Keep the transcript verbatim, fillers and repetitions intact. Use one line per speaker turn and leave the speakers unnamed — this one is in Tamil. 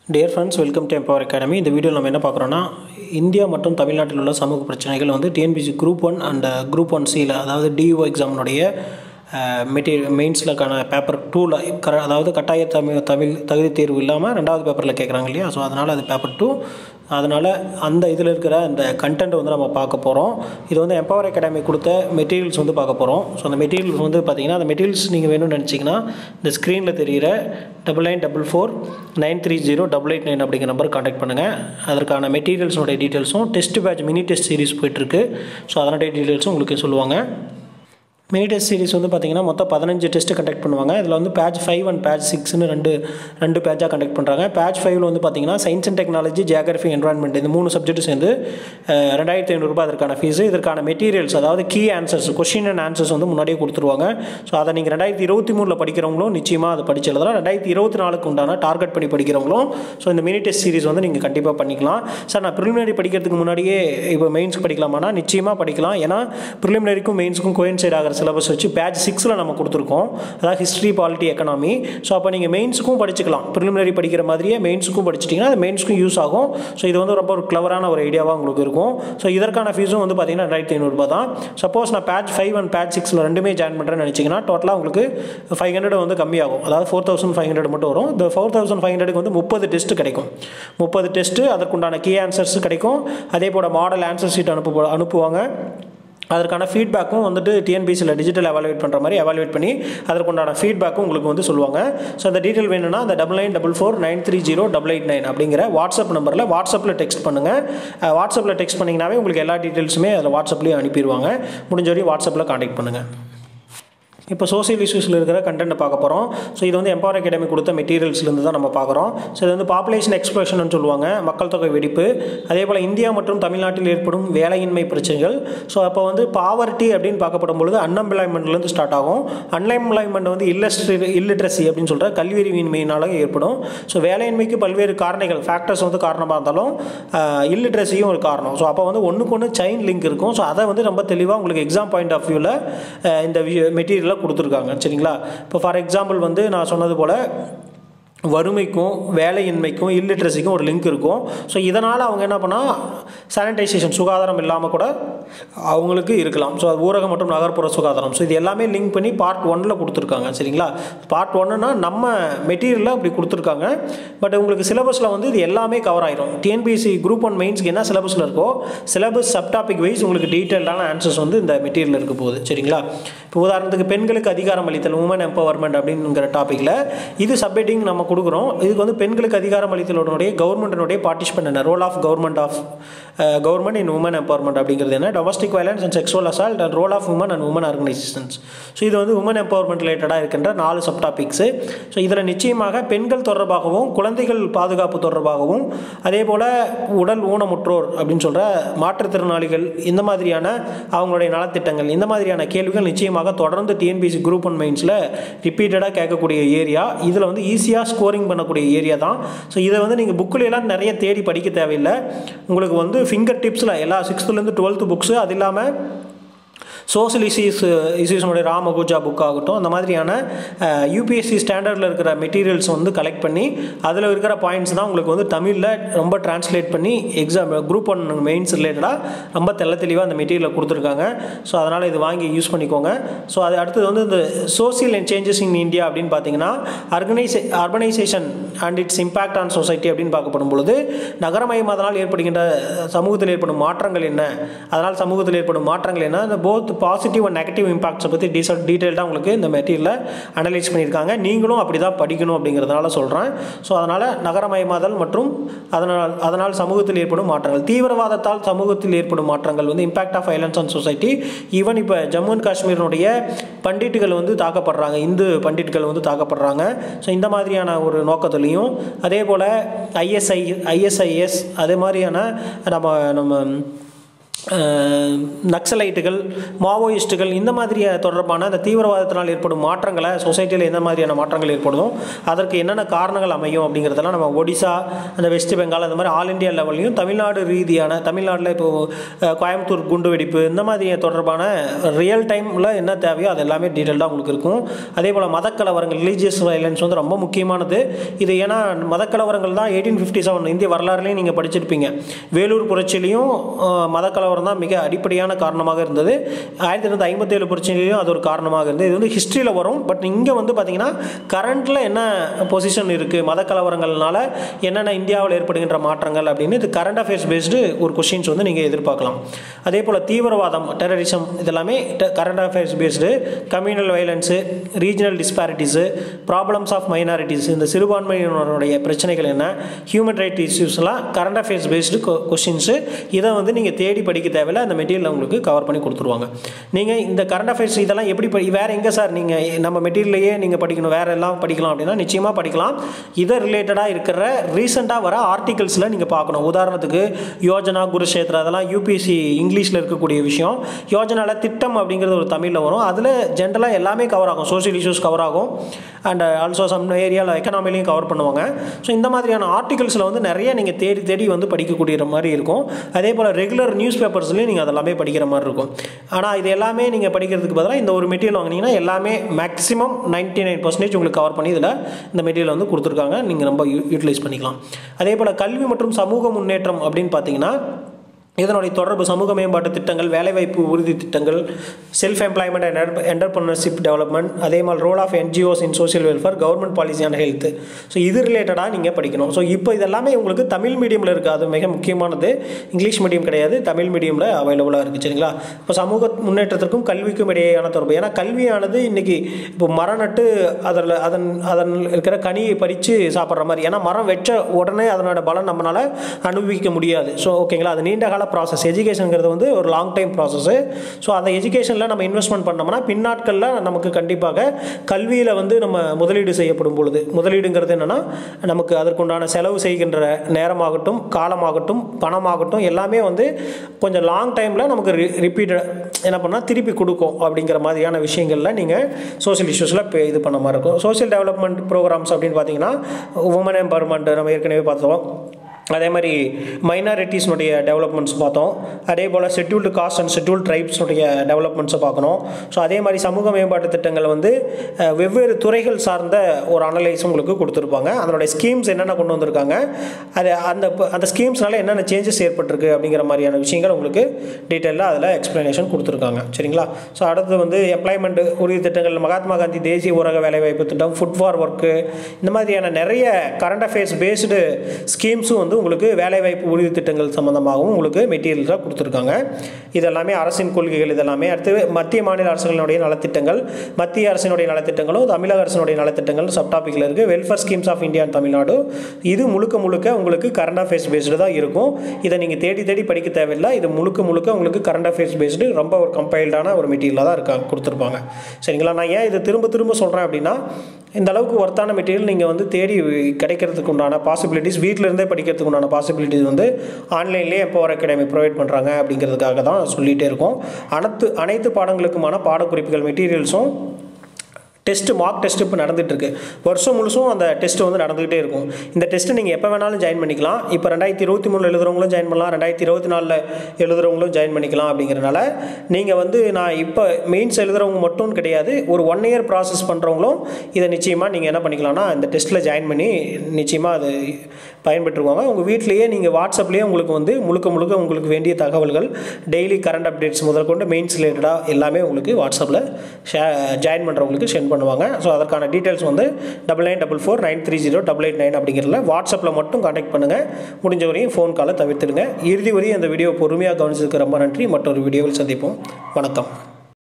Dear friends, welcome to Empower Academy. இந்த வீடியோவில் நம்ம என்ன பார்க்குறோன்னா இந்தியா மற்றும் தமிழ்நாட்டில் உள்ள சமூக பிரச்சனைகள் வந்து TNPSC group one and group one சியில் அதாவது டியூ எக்ஸாமினுடைய மெட்டீரியல் மெயின்ஸ்லக்கான பேப்பர் டூவில் க அதாவது கட்டாய தமிழ் தமிழ் தகுதி தேர்வு இல்லாமல் ரெண்டாவது பேப்பரில் கேட்குறாங்க இல்லையா. ஸோ அதனால் அது பேப்பர் டூ, அதனால் அந்த இதில் இருக்கிற அந்த கண்டென்ட் வந்து நம்ம பார்க்க போகிறோம். இது வந்து எம்பவர் அகாடமி கொடுத்த மெட்டீரியல்ஸ் வந்து பார்க்க போகிறோம். ஸோ அந்த மெட்டீரியல்ஸ் வந்து பார்த்திங்கன்னா அந்த மெட்டீரியல்ஸ் நீங்கள் வேணும்னு நினச்சிங்கன்னா இந்த ஸ்க்ரீனில் தெரிகிற double nine double four nine three zero double eight nine அப்படிங்கிற நம்பர் கான்டாக்ட் பண்ணுங்கள். அதற்கான மெட்டீரியல்ஸோடைய டீட்டெயில்ஸும் test batch mini test series போயிட்டுருக்கு. ஸோ அதனுடைய டீட்டெயில்ஸும் உங்களுக்கு சொல்லுவாங்க. மினி டெஸ்ட் சீரிஸ் வந்து பார்த்திங்கன்னா மொத்தம் பதினஞ்சு டெஸ்ட்டு கண்டக்ட் பண்ணுவாங்க. இதில் வந்து பேட்ச் ஃபைவ் அண்ட் பேட்ச் சிக்ஸ்னு ரெண்டு ரெண்டு பேட்சாக கண்டக்ட் பண்ணுறாங்க. பேட்ச் ஃபைவ்ல வந்து பார்த்திங்கன்னா science and technology, geography, environment இந்த மூணு சப்ஜெக்ட் சேர்ந்து ரெண்டாயிரத்தி ஐநூறுரூபா அதற்கான ஃபீஸு. இதற்கான மெட்டீரியல்ஸ் அதாவது key answers, question and answers வந்து முன்னாடியே கொடுத்துருவாங்க. ஸோ அதை நீங்கள் ரெண்டாயிரத்தி இருபத்தி மூணில் படிக்கிறவங்களும் நிச்சயமாக அதை படிச்சு எழுதலாம். ரெண்டாயிரத்தி இருபத்தி நாலுக்கு உண்டான டார்கெட் பண்ணி படிக்கிறவங்களும் ஸோ இந்த மினி டெஸ்ட் சீரிஸ் வந்து நீங்கள் கண்டிப்பாக பண்ணிக்கலாம். சார் நான் ப்ரிலிமினரி படிக்கிறதுக்கு முன்னாடியே இப்போ மெயின்ஸ்க்கு படிக்கலாமானா நிச்சயமாக படிக்கலாம். ஏன்னா ப்ரிலிமினரிக்கும் மெயின்ஸுக்கும் கோயின்சைட் ஆகிற சிலபஸ் வச்சு பேட்ச் சிக்ஸில் நம்ம கொடுத்துருக்கோம். அதாவது ஹிஸ்ட்ரி, பாலிட்டி, எக்கனாமி. ஸோ அப்போ நீங்கள் மெயின்ஸுக்கும் படிச்சுக்கலாம். ப்ரிலிமினரி படிக்கிற மாதிரியே மெயின்ஸுக்கும் படிச்சிட்டிங்கன்னா அது மெயின்ஸுக்கும் யூஸ் ஆகும். ஸோ இது வந்து ரொம்ப ஒரு கிளவரான ஒரு ஐடியாவாக உங்களுக்கு இருக்கும். ஸோ இதற்கான ஃபீஸும் வந்து பார்த்தீங்கன்னா ரெண்டாயிரத்தி ஐநூறுரூபா தான். சப்போஸ் நான் பேட்ச் ஃபைவ் அண்ட் பேட்ச் சிக்ஸில் ரெண்டுமே ஜாயின் பண்ணுறேன்னு நினச்சிங்கன்னா டோட்டலாக உங்களுக்கு ஃபைவ் ஹண்ட்ரட் வந்து கம்மியாகும். அதாவது ஃபோர் தௌசண்ட் ஃபைவ் ஹண்ட்ரட் மட்டும் வரும். இந்த ஃபோர் தௌசண்ட் ஃபைவ் ஹண்ட்ரடுக்கு வந்து முப்பது டெஸ்ட்டு கிடைக்கும். முப்பது டெஸ்ட்டு அதற்குண்டான கீ ஆன்சர்ஸ் கிடைக்கும். அதே போல் மாடல் ஆன்சர் ஷீட் அனுப்பு அனுப்புவாங்க. அதற்கான ஃபீட்பேக்கும் வந்துட்டு டிஎன்பிஎஸ்சியில் டிஜிட்டல் எவாலுவேட் பண்ணுற மாதிரி எவாலுவேட் பண்ணி அதற்குண்டான ஃபீட்பேக்கும் உங்களுக்கு வந்து சொல்லுவாங்க. ஸோ அந்த டீட்டெயில் வேணும்னா அந்த double nine double four nine three zero double eight nine அப்படிங்கிற வாட்ஸ்அப் நம்பரில் வாட்ஸ்அப்பில் டெக்ஸ்ட் பண்ணுங்கள். வாட்ஸ்அப்பில் டெக்ஸ்ட் பண்ணிங்கனாவே உங்களுக்கு எல்லா டீட்டெயில்ஸுமே அதில் வாட்ஸ்அப்லேயும் அனுப்பிடுவாங்க. முடிஞ்ச வரையும் வாட்ஸ்அப்பில் கான்டாக்ட் பண்ணுங்கள். இப்போ சோசியல் இஷ்யூஸில் இருக்கிற கண்டென்ட்டை பார்க்க போகிறோம். ஸோ இது வந்து எம்பவர் அகாடமி கொடுத்த மெட்டீரியல்ஸ்லேருந்து தான் நம்ம பார்க்குறோம். ஸோ இது வந்து பாப்புலேஷன் எக்ஸ்ப்ளோஷன் சொல்லுவாங்க, மக்கள் தொகை வெடிப்பு. அதே போல் இந்தியா மற்றும் தமிழ்நாட்டில் ஏற்படும் வேலையின்மை பிரச்சனைகள். ஸோ அப்போ வந்து பாவர்ட்டி அப்படின்னு பார்க்கப்படும் பொழுது அன்எம்ப்ளாய்மெண்ட்லேருந்து ஸ்டார்ட் ஆகும். அன்எம்ப்ளாய்மெண்ட் வந்து இல்லஸ்ட்ரி இல்லிட்ரஸி அப்படின்னு சொல்கிற கல்வியறிவின்மையினால ஏற்படும். ஸோ வேலையின்மைக்கு பல்வேறு காரணிகள், ஃபேக்டர்ஸ் வந்து காரணமாக இருந்தாலும் இல்லிட்ரஸியும் ஒரு காரணம். ஸோ அப்போ வந்து ஒன்றுக்கு ஒன்று செயின் லிங்க் இருக்கும். ஸோ அதை வந்து ரொம்ப தெளிவாக உங்களுக்கு எக்ஸாம் பாயிண்ட் ஆஃப் வியூவில் இந்த மெட்டீரியல் கொடுத்துருக்காங்க. சரிங்களா? இப்போ ஃபார் எக்ஸாம்பிள் வந்து நான் சொன்னது போல் வறுமைக்கும் வேலையின்மைக்கும் இல்லிட்ரஸிக்கும் ஒரு லிங்க் இருக்கும். ஸோ இதனால் அவங்க என்ன பண்ணால் சானிடைசேஷன், சுகாதாரம் இல்லாமல் கூட அவங்களுக்கு இருக்கலாம். ஸோ அது ஊரக மற்றும் நகர்ப்புற சுகாதாரம். ஸோ இது எல்லாமே லிங்க் பண்ணி பார்ட் ஒன்னில் கொடுத்துருக்காங்க. சரிங்களா? பார்ட் ஒன்னுனா நம்ம மெட்டீரியலில் அப்படி கொடுத்துருக்காங்க. பட் உங்களுக்கு சிலபஸில் வந்து இது எல்லாமே கவர் ஆகிடும். டிஎன்பிஎஸ்சி குரூப் ஒன் மெயின்ஸ்க்கு என்ன சிலபஸில் இருக்கோ சிலபஸ் சப்டாபிக் வைஸ் உங்களுக்கு டீட்டெயில்டான ஆன்சர்ஸ் வந்து இந்த மெட்டீரியல் இருக்க போகுது. சரிங்களா? இப்போ உதாரணத்துக்கு பெண்களுக்கு அதிகாரம் அளித்தல், உமன் எம்பவர்மெண்ட் அப்படிங்கிற டாப்பிக்கில் இது சப்ஹெட்டிங் நம்ம கொடுக்குறோம். இதுக்கு வந்து பெண்களுக்கு அதிகாரம் அளித்தலுடைய கவர்மெண்ட்டினுடைய பார்ட்டிசிபென்ட் என்ன, role of government of government in women empowerment அப்படிங்கிறது என்ன, domestic violence and sexual assault and role of women and women organisations. So இது வந்து உமன் எம்பவர்மெண்ட் ரிலேட்டடாக இருக்கின்ற நாலு சப் டாபிக்ஸு. ஸோ இதில் நிச்சயமாக பெண்கள் தொடர்பாகவும் குழந்தைகள் பாதுகாப்பு தொடர்பாகவும் அதே போல் உடல் ஊனமுற்றோர் அப்படின்னு சொல்கிற மாற்றுத்திறனாளிகள் இந்த மாதிரியான அவங்களுடைய நலத்திட்டங்கள் இந்த மாதிரியான கேள்விகள் நிச்சயமாக தொடர்ந்து டிஎன்பிஎஸ்சி குரூப் ஒன் மெயின்ஸில் ரிப்பீட்டடாக கேட்கக்கூடிய ஏரியா. இதில் வந்து ஈஸியாக ஸ்கோரிங் பண்ணக்கூடிய ஏரியா தான். ஸோ இதை வந்து நீங்கள் புக்கில் எல்லாம் நிறைய தேடி படிக்க தேவையில்லை. உங்களுக்கு வந்து ஃபிங்கர் டிப்ஸில் எல்லா சிக்ஸ்த்துலேருந்து டுவெல்த்து புக்ஸு, அது இல்லாமல் சோசியல் இஷ்யூஸ் இஷ்யூஸனுடைய ராமகுஜா புக் ஆகட்டும், அந்த மாதிரியான யூபிஎஸ்சி ஸ்டாண்டர்டில் இருக்கிற மெட்டீரியல்ஸ் வந்து கலெக்ட் பண்ணி அதில் இருக்கிற பாயிண்ட்ஸ் தான் உங்களுக்கு வந்து தமிழில் ரொம்ப டிரான்ஸ்லேட் பண்ணி எக்ஸாம் குரூப் ஒன் மெயின்ஸ் ரிலேட்டடாக ரொம்ப தெள்ள தெளிவாக அந்த மெட்டீரியலை கொடுத்துருக்காங்க. ஸோ அதனால் இது வாங்கி யூஸ் பண்ணிக்கோங்க. ஸோ அது அடுத்தது வந்து இந்த social and changes in India அப்படின்னு பார்த்தீங்கன்னா அர்கனைசே urbanisation and its impact on society அப்படின்னு பார்க்கப்படும் பொழுது நகரமயமாதனால் ஏற்படுகின்ற சமூகத்தில் ஏற்படும் மாற்றங்கள் என்ன, அதனால் சமூகத்தில் ஏற்படும் மாற்றங்கள் என்ன, இந்த போத் பாசிட்டிவ் அண்ட் நெகட்டிவ் இம்பாக்ட்ஸை பற்றி டீசல் டீட்டெயில்டாக உங்களுக்கு இந்த மெட்டீரியலில் அனலைஸ் பண்ணியிருக்காங்க. நீங்களும் அப்படி தான் படிக்கணும் அப்படிங்கிறதுனால சொல்கிறேன். ஸோ அதனால் நகரமயமாதல் மற்றும் அதனால் அதனால் சமூகத்தில் ஏற்படும் மாற்றங்கள், தீவிரவாதத்தால் சமூகத்தில் ஏற்படும் மாற்றங்கள் வந்து impact of violence on society. Even இப்போ ஜம்மு அண்ட் காஷ்மீரினுடைய பண்டிட்டுகள் வந்து தாக்கப்படுறாங்க, இந்து பண்டிட்டுகள் வந்து தாக்கப்படுறாங்க. ஸோ இந்த மாதிரியான ஒரு நோக்கத்துலேயும் அதே போல் ஐஎஸ்ஐ ஐஎஸ்ஐஎஸ் அதே மாதிரியான நம்ம நம்ம நக்சலைட்டுகள், மாவோயிஸ்ட்டுகள் இந்த மாதிரி தொடர்பான அந்த தீவிரவாதத்தினால் ஏற்படும் மாற்றங்களை சொசைட்டியில் எந்த மாதிரியான மாற்றங்கள் ஏற்படுதும் அதற்கு என்னென்ன காரணங்கள் அமையும் அப்படிங்கிறதெல்லாம் நம்ம ஒடிசா, அந்த வெஸ்ட் பெங்கால் அந்த மாதிரி ஆல் இண்டியா லெவல்லையும் தமிழ்நாடு ரீதியான தமிழ்நாட்டில் இப்போது கோயம்புத்தூர் குண்டு வெடிப்பு இந்த மாதிரி தொடர்பான ரியல் டைமில் என்ன தேவையோ அது எல்லாமே டீட்டெயில்டாக உங்களுக்கு இருக்கும். அதே போல் மதக்கலவரங்கள், ரிலீஜியஸ் வயலன்ஸ் வந்து ரொம்ப முக்கியமானது. இது ஏன்னா மதக்கலவரங்கள் தான் எயிட்டீன் ஃபிஃப்டி செவன் இந்திய வரலாறுலையும் நீங்கள் படிச்சிருப்பீங்க. வேலூர் புரட்சியிலையும் மதக்கலவரம் தான் மிக அடிப்படையான காரணமாக இருந்தது. ஆயிரத்தி தொள்ளாயிரத்தி ஐம்பத்தி ஏழு புரட்சியிலையும் அது ஒரு காரணமாக இருந்தது. இது வந்து ஹிஸ்ட்ரியில் வரும். பட் இங்கே வந்து பார்த்தீங்கன்னா கரண்ட்டில் என்ன பொசிஷன் இருக்குது, மத கலவரங்கள்னால என்னென்ன இந்தியாவில் ஏற்படுகின்ற மாற்றங்கள் அப்படின்னு இது கரண்ட் அஃபேர்ஸ் பேஸ்டு ஒரு கொஸ்டின்ஸ் வந்து நீங்கள் எதிர்பார்க்கலாம். அதே போல் தீவிரவாதம், டெரரிசம் இதெல்லாமே current affairs based, communal violence, regional disparities, problems of minorities, இந்த சிறுபான்மையினருடைய பிரச்சனைகள் என்ன, ஹியூமன் ரைட் இஷ்யூஸ்லாம் கரண்ட் அஃபேர்ஸ் பேஸ்டு கொஸ்டின்ஸு. இதை வந்து நீங்கள் தேடி படிக்க தேவையில்லை, அந்த மெட்டீரியல் உங்களுக்கு கவர் பண்ணி கொடுத்துருவாங்க. நீங்கள் இந்த கரண்ட் அஃபேர்ஸ் இதெல்லாம் எப்படி படி வேறு எங்கே சார் நீங்கள் நம்ம மெட்டீரியலையே நீங்கள் படிக்கணும், வேறு எல்லாம் படிக்கலாம் அப்படின்னா நிச்சயமாக படிக்கலாம். இதை ரிலேட்டடாக இருக்கிற ரீசெண்டாக வர ஆர்டிகல்ஸில் நீங்கள் பார்க்கணும். உதாரணத்துக்கு யோஜனா, குருஷேத்ரா அதெல்லாம் யூபிஎஸ்சி இங்கிலீஷில் இருக்கக்கூடிய விஷயம். யோஜனாவில் திட்டம் அப்படிங்கிறது ஒரு தமிழில் வரும். அதில் ஜென்ரலாக எல்லாமே கவர் ஆகும். சோஷியல் இஷ்யூஸ் கவர் ஆகும் அண்ட் ஆல்சோ சம் ஏரியாவில் எக்கனாமிலையும் கவர் பண்ணுவாங்க. ஸோ இந்த மாதிரியான ஆர்டிகல்ஸில் வந்து நிறைய நீங்கள் தேடி தேடி வந்து படிக்கக்கூடிய மாதிரி இருக்கும். அதே போல் ரெகுலர் நியூஸ் பேப்பர்ஸ்லேயும் நீங்கள் அதெல்லாமே படிக்கிற மாதிரி இருக்கும். ஆனால் இது எல்லாமே நீங்கள் படிக்கிறதுக்கு பதிலாக இந்த ஒரு மெட்டீரியல் வாங்கினீங்கன்னா எல்லாமே மேக்ஸிமம் நைன்ட்டி நைன் பர்சன்டேஜ் உங்களுக்கு கவர் பண்ணி இதில் இந்த மெட்டீரியல் வந்து கொடுத்துருக்காங்க. நீங்கள் ரொம்ப யூட்டிலைஸ் பண்ணிக்கலாம். அதே போல் கல்வி மற்றும் சமூக முன்னேற்றம் அப்படின்னு பார்த்தீங்கன்னா இதனுடைய தொடர்பு சமூக மேம்பாட்டு திட்டங்கள், வேலைவாய்ப்பு உறுதி திட்டங்கள், self employment and entrepreneurship development, அதே மாதிரி role of NGOs in social welfare, government policy and health. So இது ரிலேட்டடாக நீங்கள் படிக்கணும். ஸோ இப்போ இதெல்லாமே உங்களுக்கு தமிழ் மீடியமில் இருக்குது. அது மிக முக்கியமானது. இங்கிலீஷ் மீடியம் கிடையாது, தமிழ் மீடியமில் அவைலபிளாக இருக்குது. சரிங்களா? இப்போ சமூக முன்னேற்றத்திற்கும் கல்விக்கும் இடையேயான தொடர்பு. ஏன்னா கல்வியானது இன்றைக்கி இப்போ மரம் நட்டு அதில் அதன் அதன் இருக்கிற கனியை பறித்து சாப்பிட்ற மாதிரி. ஏன்னா மரம் வச்ச உடனே அதனோட பலன் நம்மளால் அனுபவிக்க முடியாது. ஸோ ஓகேங்களா? அது நீண்ட கால ப்ராசஸ். எஜுகேஷனுங்கிறது வந்து ஒரு லாங் டைம் ப்ராசஸ்ஸு. ஸோ அந்த எஜுகேஷனில் நம்ம இன்வெஸ்ட்மெண்ட் பண்ணோம்னா பின்னாட்களில் நமக்கு கண்டிப்பாக கல்வியில் வந்து நம்ம முதலீடு செய்யப்படும் பொழுது, முதலீடுங்கிறது என்னென்னா நமக்கு அதற்குண்டான செலவு செய்கின்ற நேரமாகட்டும், காலமாகட்டும், பணமாகட்டும் எல்லாமே வந்து கொஞ்சம் லாங் டைமில் நமக்கு ரிப்பீட் என்ன பண்ணால் திருப்பி கொடுக்கும் அப்படிங்கிற மாதிரியான விஷயங்களில் நீங்கள் சோஷியல் இஷ்யூஸில் இது பண்ண மாதிரி இருக்கும். சோஷியல் டெவலப்மெண்ட் ப்ரோக்ராம்ஸ் அப்படின்னு பார்த்தீங்கன்னா உமன் எம்பவர்மெண்ட் நம்ம ஏற்கனவே பார்த்தோம். அதே மாதிரி மைனாரிட்டிஸ்னுடைய டெவலப்மெண்ட்ஸ் பார்த்தோம். அதே போல் ஷெட்யூல்டு காஸ்ட் அண்ட் ஷெட்யூல்டு ட்ரைப்ஸ்னுடைய டெவலப்மெண்ட்ஸை பார்க்கணும். ஸோ அதே மாதிரி சமூக மேம்பாட்டு திட்டங்கள் வந்து வெவ்வேறு துறைகள் சார்ந்த ஒரு அனலைஸ் உங்களுக்கு கொடுத்துருப்பாங்க. அதனுடைய ஸ்கீம்ஸ் என்னென்ன கொண்டு வந்திருக்காங்க, அது அந்த அந்த ஸ்கீம்ஸ்னால என்னென்ன சேஞ்சஸ் ஏற்பட்டிருக்கு அப்படிங்கிற மாதிரியான விஷயங்கள் உங்களுக்கு டீட்டெயிலாக அதில் எக்ஸ்ப்ளனேஷன் கொடுத்துருக்காங்க. சரிங்களா? ஸோ அடுத்து வந்து எம்ப்ளாய்மெண்ட் உறுதி திட்டங்கள், மகாத்மா காந்தி தேசிய ஊரக வேலைவாய்ப்பு திட்டம், ஃபுட் ஃபார் ஒர்க்கு, இந்த மாதிரியான நிறைய கரண்ட் அஃபேர்ஸ் பேஸ்டு ஸ்கீம்ஸும் வந்து உங்களுக்கு வேலைவாய்ப்பு உறுதி திட்டங்கள் சம்பந்தமாகவும் உங்களுக்கு மெட்டீரியல்ஸாக கொடுத்துருக்காங்க. இதெல்லாமே அரசின் கொள்கைகள். இதெல்லாமே அடுத்து மத்திய மாநில அரசுகளுடைய நலத்திட்டங்கள், மத்திய அரசினுடைய நலத்திட்டங்களும் தமிழக அரசினுடைய நலத்திட்டங்கள் சப் டாப்பிக்கில் இருக்குது. Welfare schemes of India and Tamil Nadu. இது முழுக்க முழுக்க உங்களுக்கு கரண்ட் அஃபேர்ஸ் பேஸ்டு தான் இருக்கும். இதை நீங்கள் தேடி தேடி படிக்க தேவையில்லை. இது முழுக்க முழுக்க உங்களுக்கு கரண்ட் அஃபேர்ஸ் பேஸ்டு ரொம்ப ஒரு கம்பைல்டான ஒரு மெட்டீரியலாக தான் இருக்காங்க கொடுத்துருப்பாங்க. சரிங்களா? நான் ஏன் இதை திரும்ப திரும்ப சொல்கிறேன் அப்படின்னா இந்த அளவுக்கு ஒர்த்தான மெட்டீரியல் நீங்கள் வந்து தேடி கிடைக்கிறதுக்கு உண்டான பாசிபிலிட்டிஸ், வீட்டிலேருந்தே படிக்கிறதுக்கு உண்டான பாசிபிலிட்டிஸ் வந்து ஆன்லைன்லேயே எம்பவர் அகாடமி ப்ரொவைட் பண்ணுறாங்க அப்படிங்கிறதுக்காக தான் சொல்லிகிட்டே இருக்கோம். அனைத்து அனைத்து பாடங்களுக்குமான பாடக்குறிப்புகள் மெட்டீரியல்ஸும் டெஸ்ட்டு மார்க் டெஸ்ட் இப்போ நடந்துகிட்ருக்கு. வருஷம் முழுசும் அந்த டெஸ்ட்டு வந்து நடந்துகிட்டே இருக்கும். இந்த டெஸ்ட்டு நீங்கள் எப்போ வேணாலும் ஜாயின் பண்ணிக்கலாம். இப்போ ரெண்டாயிரத்தி இருபத்தி மூணில் எழுதுறவங்களும் ஜாயின் பண்ணலாம், ரெண்டாயிரத்தி இருபத்தி நாலில் எழுதுறவங்களும் ஜாயின் பண்ணிக்கலாம். அப்படிங்கிறனால நீங்கள் வந்து நான் இப்போ மெயின்ஸ் எழுதுறவங்க மட்டும் கிடையாது, ஒரு ஒன் இயர் ப்ராசஸ் பண்ணுறவங்களும் இதை நிச்சயமாக நீங்கள் என்ன பண்ணிக்கலாம்னா இந்த டெஸ்ட்டில் ஜாயின் பண்ணி நிச்சயமாக அது பயன்பெற்றுவாங்க. உங்கள் வீட்டிலேயே நீங்கள் வாட்ஸ்அப்லேயே உங்களுக்கு வந்து முழுக்க முழுக்க உங்களுக்கு வேண்டிய தகவல்கள், டெய்லி கரண்ட் அப்டேட்ஸ் முதல் கொண்டு மெயின்ஸ் ரிலேட்டடாக எல்லாமே உங்களுக்கு வாட்ஸ்அப்பில் ஷே ஜாயின் பண்ணுறவங்களுக்கு சென்ட் பண்ணுவாங்க. ஸோ அதற்கான டீட்டெயில்ஸ் வந்து double nine double four nine three zero double eight nine அப்படிங்கிறதுல வாட்ஸ்அப்பில் மட்டும் கான்டாக்ட் பண்ணுங்கள். முடிஞ்ச வரையும் ஃபோன் காலை தவிர்த்துடுங்க. இறுதி வரையும் அந்த வீடியோ பொறுமையாக கவனிச்சதுக்கு ரொம்ப நன்றி. மற்றொரு வீடியோவில் சந்திப்போம். வணக்கம்.